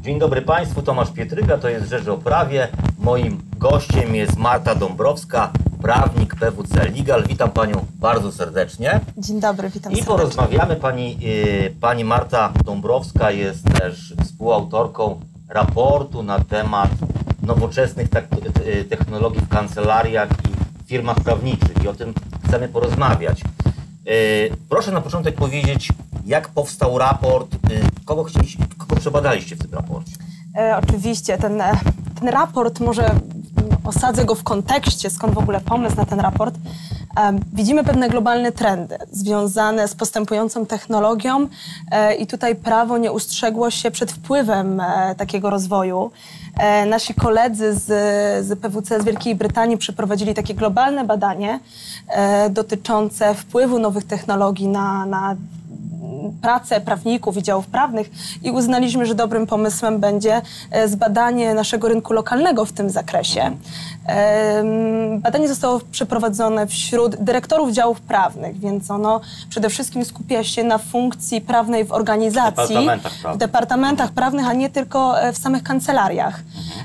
Dzień dobry Państwu, Tomasz Pietryka, to jest Rzecz o Prawie. Moim gościem jest Marta Dąbrowska, prawnik PwC Legal. Witam Panią bardzo serdecznie. Dzień dobry, witam serdecznie. I porozmawiamy. Pani Marta Dąbrowska jest też współautorką raportu na temat nowoczesnych technologii w kancelariach i firmach prawniczych i o tym chcemy porozmawiać. Proszę na początek powiedzieć, jak powstał raport, kogo przebadaliście w tym raporcie? Oczywiście, ten raport, może osadzę go w kontekście, skąd w ogóle pomysł na ten raport. Widzimy pewne globalne trendy związane z postępującą technologią i tutaj prawo nie ustrzegło się przed wpływem takiego rozwoju. Nasi koledzy z PwC z Wielkiej Brytanii przeprowadzili takie globalne badanie dotyczące wpływu nowych technologii na pracę prawników i działów prawnych i uznaliśmy, że dobrym pomysłem będzie zbadanie naszego rynku lokalnego w tym zakresie. Badanie zostało przeprowadzone wśród dyrektorów działów prawnych, więc ono przede wszystkim skupia się na funkcji prawnej w organizacji, w departamentach prawnych, a nie tylko w samych kancelariach.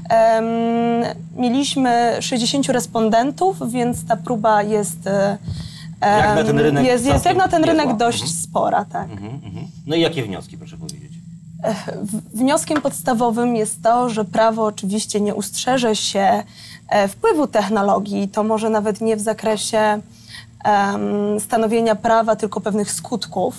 Mieliśmy 60 respondentów, więc ta próba jest jak na ten rynek, jest jak na ten rynek dość spora, tak. No i jakie wnioski, proszę powiedzieć? Wnioskiem podstawowym jest to, że prawo oczywiście nie ustrzeże się wpływu technologii, to może nawet nie w zakresie stanowienia prawa, tylko pewnych skutków.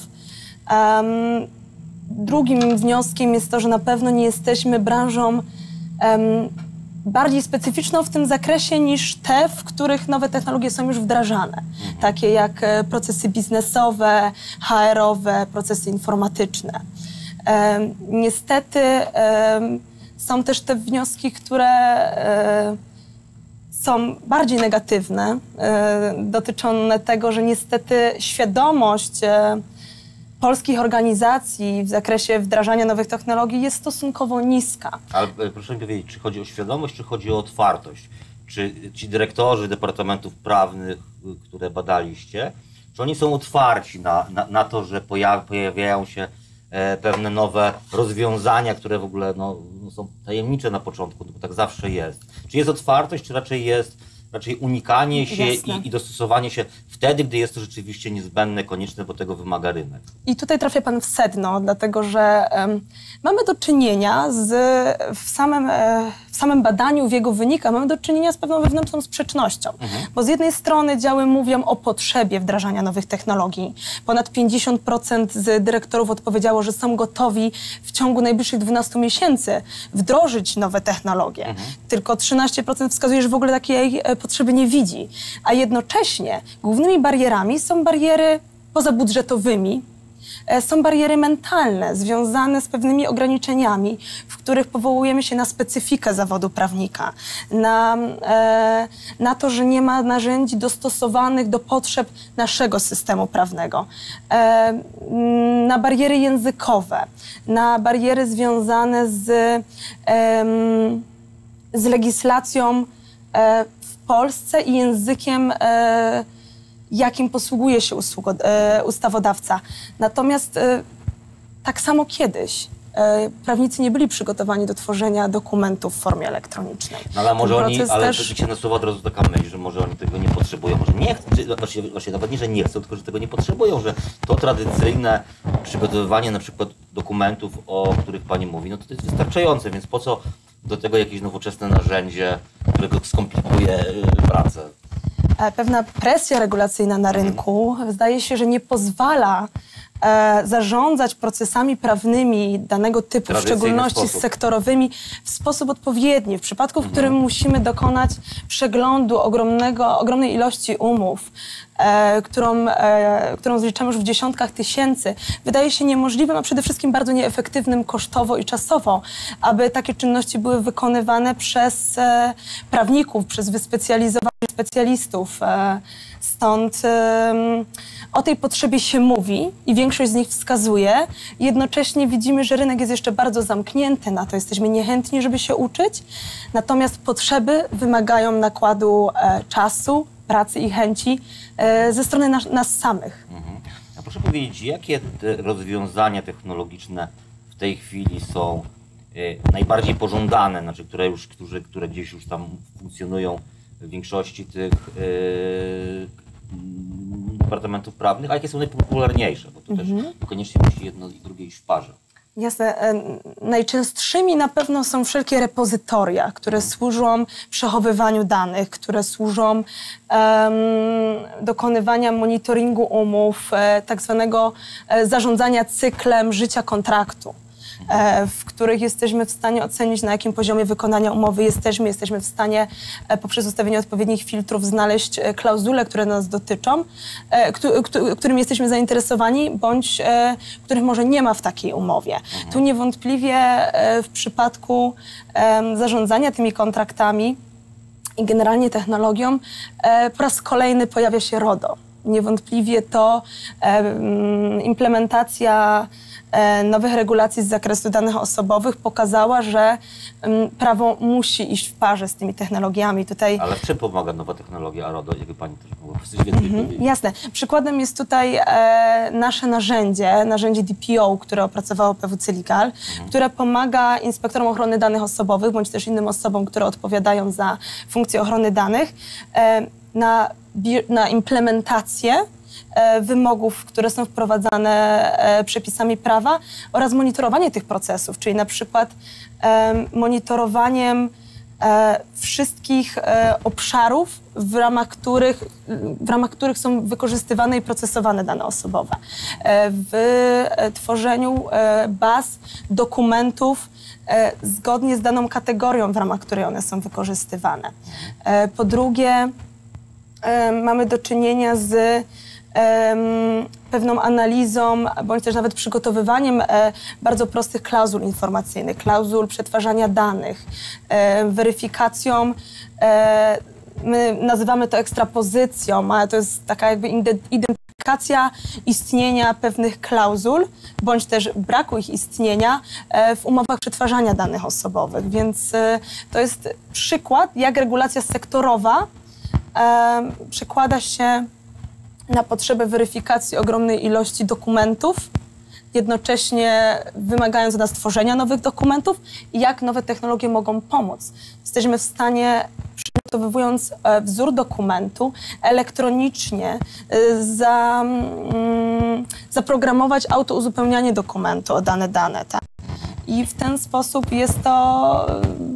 Drugim wnioskiem jest to, że na pewno nie jesteśmy branżą bardziej specyficzną w tym zakresie niż te, w których nowe technologie są już wdrażane. Takie jak procesy biznesowe, HR-owe, procesy informatyczne. Niestety są też te wnioski, które są bardziej negatywne, dotyczące tego, że niestety świadomość polskich organizacji w zakresie wdrażania nowych technologii jest stosunkowo niska. Ale proszę mi powiedzieć, czy chodzi o świadomość, czy chodzi o otwartość? Czy ci dyrektorzy departamentów prawnych, które badaliście, czy oni są otwarci na to, że pojawiają się pewne nowe rozwiązania, które w ogóle są tajemnicze na początku, bo tak zawsze jest. Czy jest otwartość, czy raczej jest unikanie się i dostosowanie się wtedy, gdy jest to rzeczywiście niezbędne, konieczne, bo tego wymaga rynek? I tutaj trafia Pan w sedno, dlatego że mamy do czynienia w samym badaniu, w jego wynikach, mamy do czynienia z pewną wewnętrzną sprzecznością. Bo z jednej strony działy mówią o potrzebie wdrażania nowych technologii. Ponad 50% z dyrektorów odpowiedziało, że są gotowi w ciągu najbliższych 12 miesięcy wdrożyć nowe technologie. Tylko 13% wskazuje, że w ogóle takiej potrzeby nie widzi. A jednocześnie głównymi barierami są bariery pozabudżetowymi, są bariery mentalne, związane z pewnymi ograniczeniami, w których powołujemy się na specyfikę zawodu prawnika, na to, że nie ma narzędzi dostosowanych do potrzeb naszego systemu prawnego, na bariery językowe, na bariery związane z legislacją w Polsce i językiem, jakim posługuje się ustawodawca. Natomiast tak samo kiedyś prawnicy nie byli przygotowani do tworzenia dokumentów w formie elektronicznej. No ale może oni, ale też się nasuwa od razu taka myśl, że może oni tego nie potrzebują, może nie chcą, właśnie nawet nie, że nie chcą, tylko że tego nie potrzebują, że to tradycyjne przygotowywanie na przykład dokumentów, o których Pani mówi, no to jest wystarczające, więc po co do tego jakieś nowoczesne narzędzie, które skomplikuje pracę? Pewna presja regulacyjna na rynku zdaje się, że nie pozwala zarządzać procesami prawnymi danego typu, w szczególności sektorowymi, w sposób odpowiedni. W przypadku, w którym musimy dokonać przeglądu ogromnej ilości umów, którą zliczamy już w dziesiątkach tysięcy, wydaje się niemożliwym, a przede wszystkim bardzo nieefektywnym kosztowo i czasowo, aby takie czynności były wykonywane przez prawników, przez wyspecjalizowanych specjalistów. Stąd o tej potrzebie się mówi i większość z nich wskazuje. Jednocześnie widzimy, że rynek jest jeszcze bardzo zamknięty na to. Jesteśmy niechętni, żeby się uczyć. Natomiast potrzeby wymagają nakładu czasu, pracy i chęci ze strony nas samych. A proszę powiedzieć, jakie te rozwiązania technologiczne w tej chwili są najbardziej pożądane, znaczy które gdzieś już tam funkcjonują w większości tych departamentów prawnych, a jakie są najpopularniejsze, bo to też niekoniecznie musi jedno i drugie iść w parze. Jasne. Najczęstszymi na pewno są wszelkie repozytoria, które służą przechowywaniu danych, które służą dokonywania monitoringu umów, tak zwanego zarządzania cyklem życia kontraktu, w których jesteśmy w stanie ocenić, na jakim poziomie wykonania umowy jesteśmy w stanie poprzez ustawienie odpowiednich filtrów znaleźć klauzule, które nas dotyczą, którymi jesteśmy zainteresowani, bądź których może nie ma w takiej umowie. Tu niewątpliwie w przypadku zarządzania tymi kontraktami i generalnie technologią po raz kolejny pojawia się RODO. Niewątpliwie to implementacja nowych regulacji z zakresu danych osobowych pokazała, że prawo musi iść w parze z tymi technologiami. Tutaj... Ale w czym pomaga nowa technologia RODO, jakby pani też mogła coś więcej powiedzieć? Jasne. Przykładem jest tutaj nasze narzędzie DPO, które opracowało PwC Legal, które pomaga inspektorom ochrony danych osobowych, bądź też innym osobom, które odpowiadają za funkcję ochrony danych, na implementację wymogów, które są wprowadzane przepisami prawa oraz monitorowanie tych procesów, czyli na przykład monitorowaniem wszystkich obszarów, w ramach których są wykorzystywane i procesowane dane osobowe. W tworzeniu baz dokumentów zgodnie z daną kategorią, w ramach której one są wykorzystywane. Po drugie, mamy do czynienia z pewną analizą, bądź też nawet przygotowywaniem bardzo prostych klauzul informacyjnych, klauzul przetwarzania danych, weryfikacją, my nazywamy to ekstrapozycją, ale to jest taka jakby identyfikacja istnienia pewnych klauzul, bądź też braku ich istnienia w umowach przetwarzania danych osobowych. Więc to jest przykład, jak regulacja sektorowa przekłada się na potrzebę weryfikacji ogromnej ilości dokumentów, jednocześnie wymagając od nas tworzenia nowych dokumentów i jak nowe technologie mogą pomóc. Jesteśmy w stanie, przygotowując wzór dokumentu, elektronicznie zaprogramować autouzupełnianie dokumentu o dane. Tak? I w ten sposób jest to...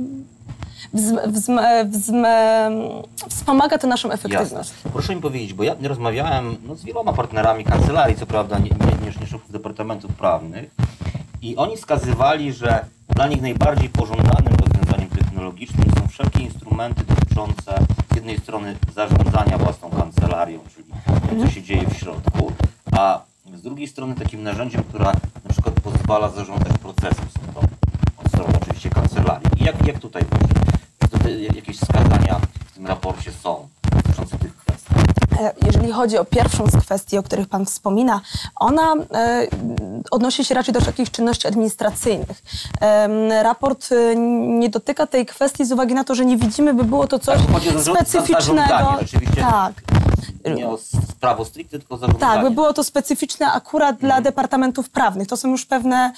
wspomaga to naszą efektywność. Jasne. Proszę mi powiedzieć, bo ja rozmawiałem z wieloma partnerami kancelarii, co prawda nie szefów departamentów prawnych, i oni wskazywali, że dla nich najbardziej pożądanym rozwiązaniem technologicznym są wszelkie instrumenty dotyczące z jednej strony zarządzania własną kancelarią, czyli tym, co się dzieje w środku, a z drugiej strony takim narzędziem, które na przykład pozwala zarządzać procesem sądowym, od strony oczywiście kancelarii. I jak tutaj jakieś wskazania w tym raporcie są dotyczące tych kwestii? Jeżeli chodzi o pierwszą z kwestii, o których Pan wspomina, ona odnosi się raczej do takich czynności administracyjnych. Raport nie dotyka tej kwestii z uwagi na to, że nie widzimy, by było to coś specyficznego. Tak. Nie o prawo stricte, tylko zarządzanie. Tak, by było to specyficzne akurat dla departamentów prawnych. To są już pewne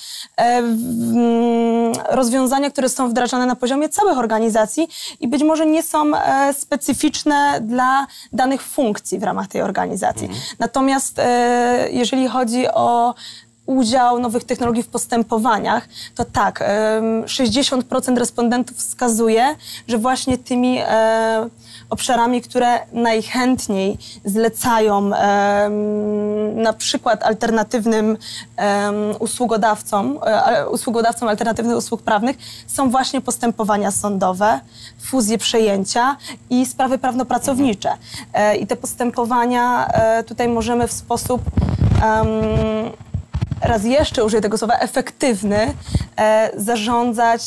rozwiązania, które są wdrażane na poziomie całych organizacji i być może nie są specyficzne dla danych funkcji w ramach tej organizacji. Natomiast jeżeli chodzi o udział nowych technologii w postępowaniach, to tak, 60% respondentów wskazuje, że właśnie tymi obszarami, które najchętniej zlecają na przykład alternatywnym usługodawcom alternatywnych usług prawnych, są właśnie postępowania sądowe, fuzje, przejęcia i sprawy prawnopracownicze. I te postępowania tutaj możemy w sposób raz jeszcze użyję tego słowa, efektywny, zarządzać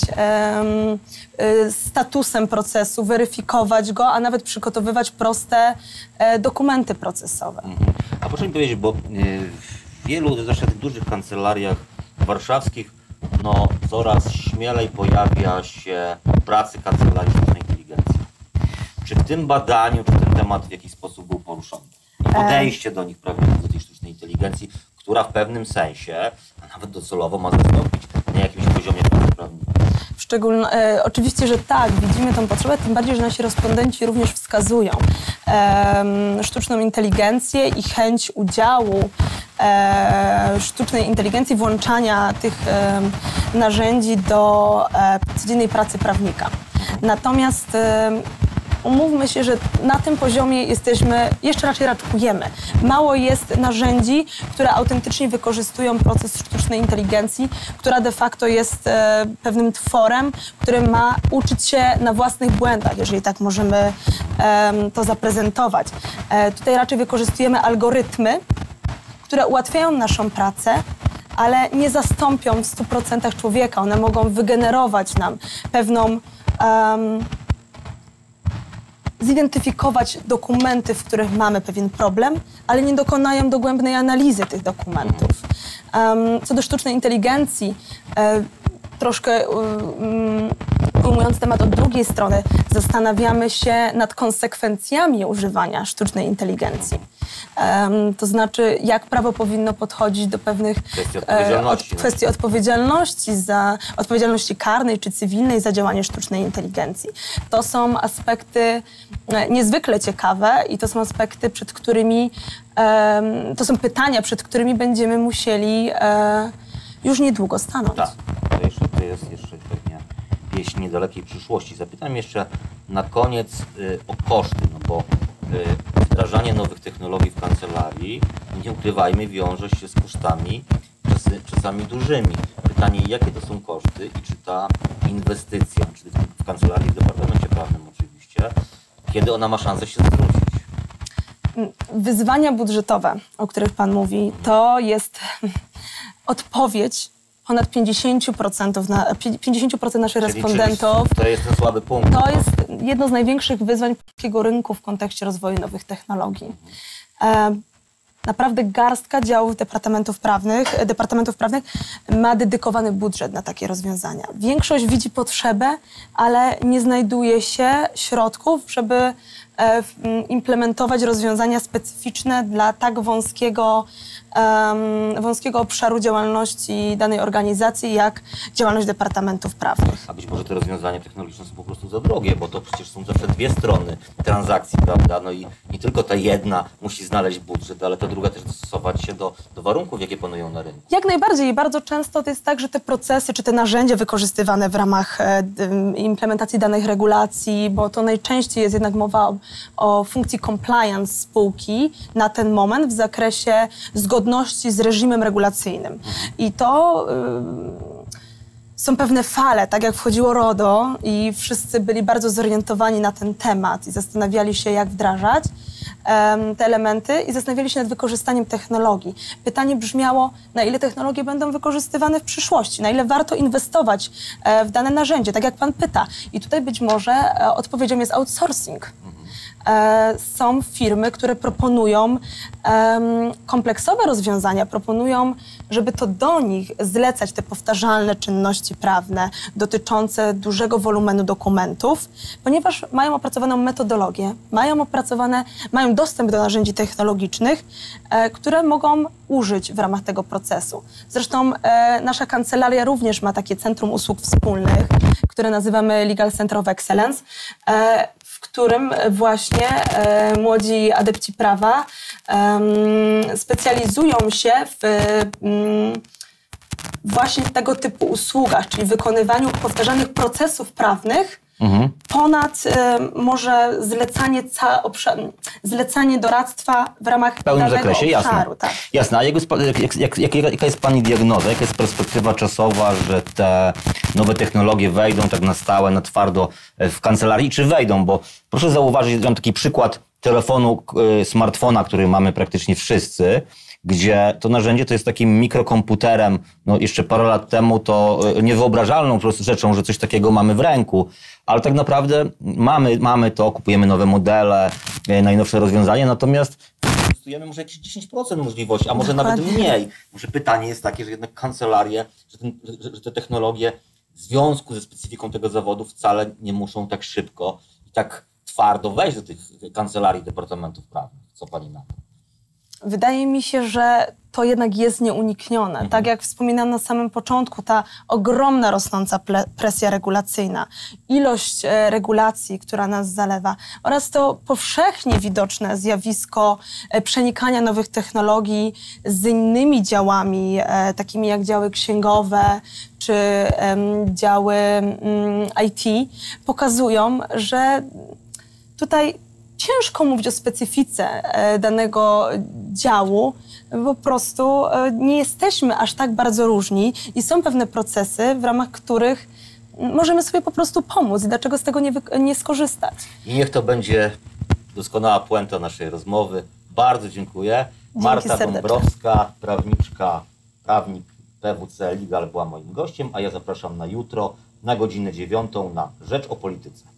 statusem procesu, weryfikować go, a nawet przygotowywać proste dokumenty procesowe. A proszę mi powiedzieć, bo w wielu, zwłaszcza tych dużych kancelariach warszawskich, coraz śmielej pojawia się pracy kancelarii sztucznej inteligencji. Czy w tym badaniu, czy ten temat w jakiś sposób był poruszony? Podejście do nich, prawda, do tej sztucznej inteligencji, która w pewnym sensie, a nawet docelowo ma zastąpić na jakimś poziomie pracy prawnej. Oczywiście, że tak, widzimy tą potrzebę, tym bardziej, że nasi respondenci również wskazują sztuczną inteligencję i chęć udziału sztucznej inteligencji, włączania tych narzędzi do codziennej pracy prawnika. Natomiast umówmy się, że na tym poziomie jesteśmy, jeszcze raczej raczkujemy. Mało jest narzędzi, które autentycznie wykorzystują proces sztucznej inteligencji, która de facto jest pewnym tworem, który ma uczyć się na własnych błędach, jeżeli tak możemy to zaprezentować. Tutaj raczej wykorzystujemy algorytmy, które ułatwiają naszą pracę, ale nie zastąpią w 100% człowieka. One mogą wygenerować nam pewną zidentyfikować dokumenty, w których mamy pewien problem, ale nie dokonają dogłębnej analizy tych dokumentów. Co do sztucznej inteligencji, troszkę ujmując temat od drugiej strony, zastanawiamy się nad konsekwencjami używania sztucznej inteligencji. To znaczy, jak prawo powinno podchodzić do pewnych kwestii odpowiedzialności karnej czy cywilnej za działanie sztucznej inteligencji. To są aspekty niezwykle ciekawe i to są aspekty, przed którymi, to są pytania, przed którymi będziemy musieli już niedługo stanąć. Tak, to jest jeszcze pewnie pieśń niedalekiej przyszłości. Zapytam jeszcze na koniec o koszty, no bo wdrażanie nowych technologii w kancelarii, nie ukrywajmy, wiąże się z kosztami czasami dużymi. Pytanie, jakie to są koszty i czy ta inwestycja, czy w kancelarii, w Departamencie Prawnym oczywiście, kiedy ona ma szansę się zwrócić? Wyzwania budżetowe, o których Pan mówi, to jest odpowiedź ponad 50% naszych respondentów. To jest ten słaby punkt. To jest jedno z największych wyzwań polskiego rynku w kontekście rozwoju nowych technologii. Naprawdę garstka działów departamentów prawnych ma dedykowany budżet na takie rozwiązania. Większość widzi potrzebę, ale nie znajduje się środków, żeby implementować rozwiązania specyficzne dla tak wąskiego obszaru działalności danej organizacji, jak działalność departamentów prawnych. A być może te rozwiązania technologiczne są po prostu za drogie, bo to przecież są zawsze dwie strony transakcji, prawda? No i nie tylko ta jedna musi znaleźć budżet, ale ta druga też dostosować się do warunków, jakie panują na rynku. Jak najbardziej i bardzo często to jest tak, że te procesy czy te narzędzia wykorzystywane w ramach implementacji danych regulacji, bo to najczęściej jest jednak mowa o funkcji compliance spółki na ten moment w zakresie zgodności z reżimem regulacyjnym. I to są pewne fale, tak jak wchodziło RODO i wszyscy byli bardzo zorientowani na ten temat i zastanawiali się, jak wdrażać te elementy i zastanawiali się nad wykorzystaniem technologii. Pytanie brzmiało, na ile technologie będą wykorzystywane w przyszłości, na ile warto inwestować w dane narzędzie, tak jak Pan pyta. I tutaj być może odpowiedzią jest outsourcing. Są firmy, które proponują kompleksowe rozwiązania, proponują, żeby to do nich zlecać te powtarzalne czynności prawne dotyczące dużego wolumenu dokumentów, ponieważ mają opracowaną metodologię, mają dostęp do narzędzi technologicznych, które mogą użyć w ramach tego procesu. Zresztą nasza kancelaria również ma takie centrum usług wspólnych, które nazywamy Legal Center of Excellence, w którym właśnie młodzi adepci prawa specjalizują się w właśnie tego typu usługach, czyli wykonywaniu powtarzanych procesów prawnych ponad może zlecanie doradztwa w ramach w pełnym danego zakresie, obszaru. jasne. Jasne. A jaka jest Pani diagnoza, jaka jest perspektywa czasowa, że te nowe technologie wejdą tak na stałe, na twardo w kancelarii, czy wejdą? Bo proszę zauważyć, mam taki przykład telefonu, smartfona, który mamy praktycznie wszyscy, gdzie to narzędzie to jest takim mikrokomputerem, no jeszcze parę lat temu to niewyobrażalną po prostu rzeczą, że coś takiego mamy w ręku, ale tak naprawdę mamy to, kupujemy nowe modele, najnowsze rozwiązania, natomiast wykorzystujemy może jakieś 10% możliwości, a może nawet mniej. Może pytanie jest takie, że jednak kancelarie, że te technologie w związku ze specyfiką tego zawodu wcale nie muszą tak szybko i tak twardo wejść do tych kancelarii departamentów prawnych. Co Pani na to? Wydaje mi się, że to jednak jest nieuniknione. Tak jak wspominałam na samym początku, ta ogromna rosnąca presja regulacyjna, ilość regulacji, która nas zalewa oraz to powszechnie widoczne zjawisko przenikania nowych technologii z innymi działami, takimi jak działy księgowe czy działy IT, pokazują, że tutaj ciężko mówić o specyfice danego działu, po prostu nie jesteśmy aż tak bardzo różni i są pewne procesy, w ramach których możemy sobie po prostu pomóc. Dlaczego z tego nie skorzystać? I niech to będzie doskonała puenta naszej rozmowy. Bardzo dziękuję. Marta Dąbrowska, prawnik PwC Legal była moim gościem, a ja zapraszam na jutro na godzinę 9 na Rzecz o Polityce.